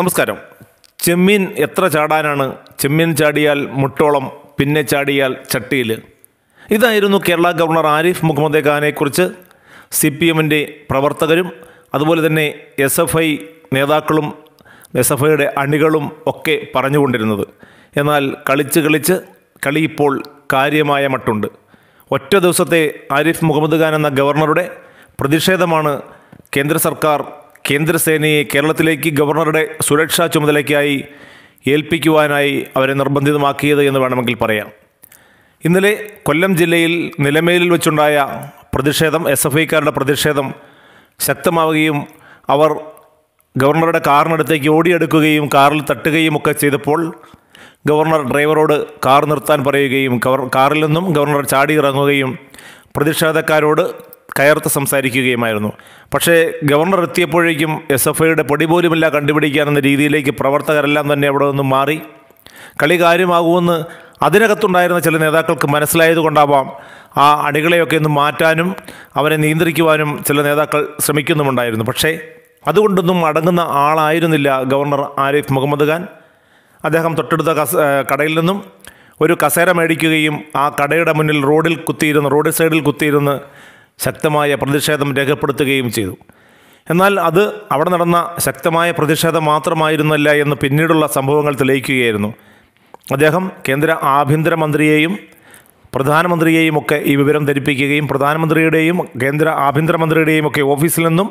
നമസ്കാരം. ചെമ്മീൻ എത്ര ചാടാനാണ്? ചെമ്മീൻ ചാടിയാൽ മുട്ടോളം, പിന്നെ ചാടിയാൽ ചട്ടിയിൽ. ഇതായിരുന്നു കേരള ഗവർണർ ആരിഫ് മുഹമ്മദ് ഖാനെക്കുറിച്ച് CPMൻ്റെ പ്രവർത്തകരും അതുപോലെ തന്നെ SFI നേതാക്കളും SFIയുടെ അണികളും ഒക്കെ പറഞ്ഞുകൊണ്ടിരുന്നത്. എന്നാൽ കളി ഇപ്പോൾ കാര്യമായ മട്ടുണ്ട്. ഒറ്റ ദിവസത്തെ ആരിഫ് മുഹമ്മദ് ഖാൻ എന്ന ഗവർണറുടെ പ്രതിഷേധമാണ് കേന്ദ്ര സർക്കാർ കേന്ദ്രസേനയെ കേരളത്തിലേക്ക് ഗവർണറുടെ സുരക്ഷാ ചുമതലയ്ക്കായി ഏൽപ്പിക്കുവാനായി അവരെ നിർബന്ധിതമാക്കിയത് എന്ന് വേണമെങ്കിൽ പറയാം. ഇന്നലെ കൊല്ലം ജില്ലയിൽ നിലമേലിൽ വെച്ചുണ്ടായ പ്രതിഷേധം, SFIക്കാരുടെ പ്രതിഷേധം ശക്തമാവുകയും അവർ ഗവർണറുടെ കാറിനടുത്തേക്ക് ഓടിയെടുക്കുകയും കാറിൽ തട്ടുകയും ഒക്കെ ചെയ്തപ്പോൾ ഗവർണർ ഡ്രൈവറോട് കാർ നിർത്താൻ പറയുകയും കാറിൽ നിന്നും ഗവർണർ ചാടി ഇറങ്ങുകയും പ്രതിഷേധക്കാരോട് കയർത്ത് സംസാരിക്കുകയുമായിരുന്നു. പക്ഷേ ഗവർണർ എത്തിയപ്പോഴേക്കും SFIയുടെ പൊടി പോലുമില്ല കണ്ടുപിടിക്കാനെന്ന രീതിയിലേക്ക് പ്രവർത്തകരെല്ലാം തന്നെ അവിടെ നിന്നും മാറി. കളി കാര്യമാകുമെന്ന് അതിനകത്തുണ്ടായിരുന്ന ചില നേതാക്കൾക്ക് മനസ്സിലായതുകൊണ്ടാവാം ആ അണികളെയൊക്കെ ഒന്ന് മാറ്റാനും അവരെ നിയന്ത്രിക്കുവാനും ചില നേതാക്കൾ ശ്രമിക്കുന്നുമുണ്ടായിരുന്നു. പക്ഷേ അതുകൊണ്ടൊന്നും അടങ്ങുന്ന ആളായിരുന്നില്ല ഗവർണർ ആരിഫ് മുഹമ്മദ് ഖാൻ. അദ്ദേഹം തൊട്ടടുത്ത കടയിൽ നിന്നും ഒരു കസേര മേടിക്കുകയും ആ കടയുടെ മുന്നിൽ റോഡ് സൈഡിൽ കുത്തിയിരുന്ന് ശക്തമായ പ്രതിഷേധം രേഖപ്പെടുത്തുകയും ചെയ്തു. എന്നാൽ അത് അവിടെ നടന്ന ശക്തമായ പ്രതിഷേധം മാത്രമായിരുന്നില്ല എന്ന് പിന്നീടുള്ള സംഭവങ്ങൾ തെളിയിക്കുകയായിരുന്നു. അദ്ദേഹം കേന്ദ്ര ആഭ്യന്തരമന്ത്രിയെയും പ്രധാനമന്ത്രിയെയും ഒക്കെ ഈ വിവരം ധരിപ്പിക്കുകയും പ്രധാനമന്ത്രിയുടെയും കേന്ദ്ര ആഭ്യന്തരമന്ത്രിയുടെയും ഒക്കെ ഓഫീസിൽ നിന്നും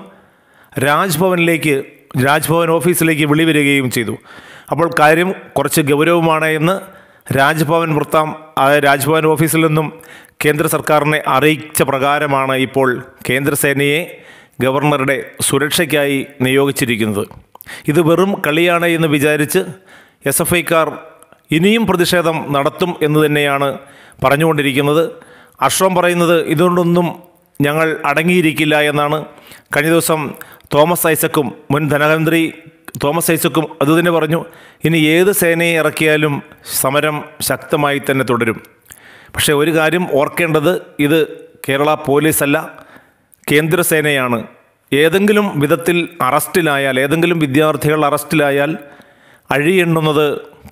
രാജ്ഭവൻ ഓഫീസിലേക്ക് വിളി വരികയും ചെയ്തു. അപ്പോൾ കാര്യം കുറച്ച് ഗൗരവമാണ് എന്ന് രാജ്ഭവൻ ഓഫീസിൽ നിന്നും കേന്ദ്ര സർക്കാരിനെ അറിയിച്ച പ്രകാരമാണ് ഇപ്പോൾ കേന്ദ്രസേനയെ ഗവർണറുടെ സുരക്ഷയ്ക്കായി നിയോഗിച്ചിരിക്കുന്നത്. ഇത് വെറും കളിയാണ് എന്ന് വിചാരിച്ച് SFIക്കാർ ഇനിയും പ്രതിഷേധം നടത്തും എന്ന് തന്നെയാണ് പറഞ്ഞുകൊണ്ടിരിക്കുന്നത്. അഷ്റം പറയുന്നത് ഇതുകൊണ്ടൊന്നും ഞങ്ങൾ അടങ്ങിയിരിക്കില്ല എന്നാണ്. കഴിഞ്ഞ ദിവസം മുൻ ധനമന്ത്രി തോമസ് ഐസക്കും അതുതന്നെ പറഞ്ഞു. ഇനി ഏത് സേനയെ ഇറക്കിയാലും സമരം ശക്തമായി തന്നെ തുടരും. പക്ഷേ ഒരു കാര്യം ഓർക്കേണ്ടത്, ഇത് കേരള പോലീസല്ല, കേന്ദ്രസേനയാണ്. ഏതെങ്കിലും വിധത്തിൽ അറസ്റ്റിലായാൽ, ഏതെങ്കിലും വിദ്യാർത്ഥികൾ അറസ്റ്റിലായാൽ അഴിയെണ്ണുന്നത്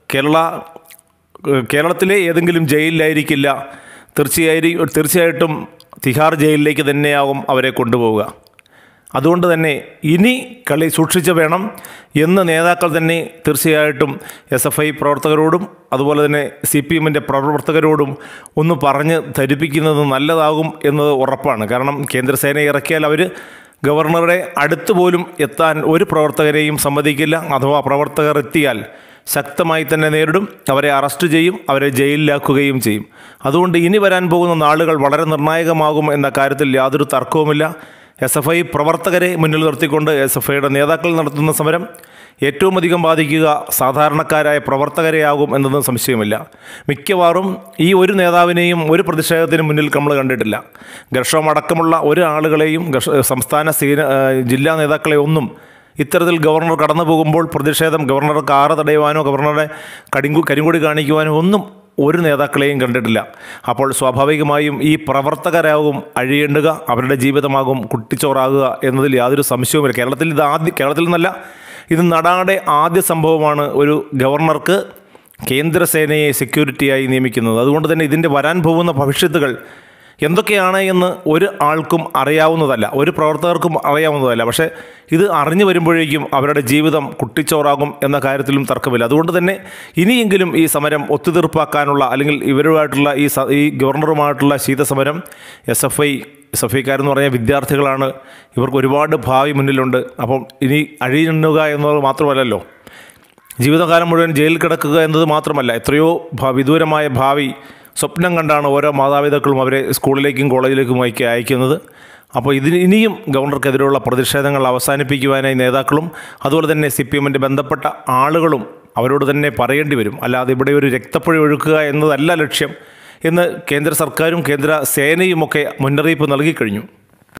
കേരളത്തിലെ ഏതെങ്കിലും ജയിലിലായിരിക്കില്ല. തീർച്ചയായിട്ടും തിഹാർ ജയിലിലേക്ക് തന്നെയാവും അവരെ കൊണ്ടുപോവുക. അതുകൊണ്ട് തന്നെ ഇനി കളി സൂക്ഷിച്ച് വേണം എന്ന് നേതാക്കൾ തന്നെ തീർച്ചയായിട്ടും SFI പ്രവർത്തകരോടും അതുപോലെ തന്നെ CPMൻ്റെ പ്രവർത്തകരോടും ഒന്ന് പറഞ്ഞ് ധരിപ്പിക്കുന്നത് നല്ലതാകും എന്നത് ഉറപ്പാണ്. കാരണം കേന്ദ്രസേനയെ ഇറക്കിയാൽ അവർ ഗവർണറുടെ അടുത്ത് പോലും എത്താൻ ഒരു പ്രവർത്തകരെയും സമ്മതിക്കില്ല. അഥവാ പ്രവർത്തകർ എത്തിയാൽ ശക്തമായി തന്നെ നേരിടും, അവരെ അറസ്റ്റ് ചെയ്യും, അവരെ ജയിലിലാക്കുകയും ചെയ്യും. അതുകൊണ്ട് ഇനി വരാൻ പോകുന്ന നാളുകൾ വളരെ നിർണായകമാകും എന്ന കാര്യത്തിൽ യാതൊരു തർക്കവുമില്ല. SFI പ്രവർത്തകരെ മുന്നിൽ നിർത്തിക്കൊണ്ട് SFIയുടെ നേതാക്കൾ നടത്തുന്ന സമരം ഏറ്റവും അധികം ബാധിക്കുക സാധാരണക്കാരായ പ്രവർത്തകരെയാകും എന്നതും സംശയമില്ല. മിക്കവാറും ഈ ഒരു നേതാവിനെയും ഒരു പ്രതിഷേധത്തിന് മുന്നിൽ നമ്മൾ കണ്ടിട്ടില്ല. ഗർഷോം അടക്കമുള്ള ഒരു ആളുകളെയും ജില്ലാ നേതാക്കളെ ഒന്നും ഇത്തരത്തിൽ ഗവർണർ കടന്നു പോകുമ്പോൾ ഗവർണർ കാറ് തടയുവാനോ ഗവർണറുടെ കരിങ്കൊടി കാണിക്കുവാനോ ഒന്നും ഒരു നേതാക്കളെയും കണ്ടിട്ടില്ല. അപ്പോൾ സ്വാഭാവികമായും ഈ പ്രവർത്തകരാകും അഴിയേണ്ടുക, അവരുടെ ജീവിതമാകും കുട്ടിച്ചോറാകുക എന്നതിൽ യാതൊരു സംശയവുമില്ല. കേരളത്തിൽ നിന്നല്ല, ഇത് നടാടെ ആദ്യ സംഭവമാണ് ഒരു ഗവർണർക്ക് കേന്ദ്രസേനയെ സെക്യൂരിറ്റിയായി നിയമിക്കുന്നത്. അതുകൊണ്ട് തന്നെ ഇതിൻ്റെ വരാൻ പോകുന്ന ഭവിഷ്യത്തുകൾ എന്തൊക്കെയാണ് എന്ന് ഒരു ആൾക്കും അറിയാവുന്നതല്ല, ഒരു പ്രവർത്തകർക്കും അറിയാവുന്നതല്ല. പക്ഷേ ഇത് അറിഞ്ഞു വരുമ്പോഴേക്കും അവരുടെ ജീവിതം കുട്ടിച്ചോറാകും എന്ന കാര്യത്തിലും തർക്കമില്ല. അതുകൊണ്ട് തന്നെ ഇനിയെങ്കിലും ഈ സമരം ഒത്തുതീർപ്പാക്കാനുള്ള, അല്ലെങ്കിൽ ഇവരുമായിട്ടുള്ള ഈ ഗവർണറുമായിട്ടുള്ള ശീതസമരം SFIക്കാരെന്ന് പറഞ്ഞാൽ വിദ്യാർത്ഥികളാണ്, ഇവർക്ക് ഒരുപാട് ഭാവി മുന്നിലുണ്ട്. അപ്പം ഇനി അഴിയെണ്ണുക എന്നത് മാത്രമല്ലല്ലോ, ജീവിതകാലം മുഴുവൻ ജയിലിൽ കിടക്കുക എന്നത് മാത്രമല്ല, എത്രയോ വിദൂരമായ ഭാവി സ്വപ്നം കണ്ടാണ് ഓരോ മാതാപിതാക്കളും അവരെ സ്കൂളിലേക്കും കോളേജിലേക്കുമൊക്കെ അയക്കുന്നത്. അപ്പോൾ ഇനിയും ഗവർണർക്കെതിരെയുള്ള പ്രതിഷേധങ്ങൾ അവസാനിപ്പിക്കുവാനായി നേതാക്കളും അതുപോലെ തന്നെ CPMൻ്റെ ബന്ധപ്പെട്ട ആളുകളും അവരോട് തന്നെ പറയേണ്ടി വരും. അല്ലാതെ ഇവിടെ ഒരു രക്തപ്പുഴ ഒഴുക്കുക എന്നതല്ല ലക്ഷ്യം എന്ന് കേന്ദ്ര സർക്കാരും കേന്ദ്ര സേനയുമൊക്കെ മുന്നറിയിപ്പ് നൽകിക്കഴിഞ്ഞു.